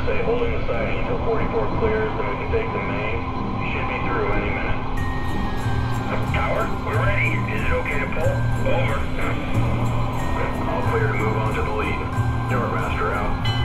say holding the siding until 44 clears, then we can take the main. You should be through any minute. Tower, we're ready. Is it okay to pull? Over. All clear to move on to the lead. Newer master out.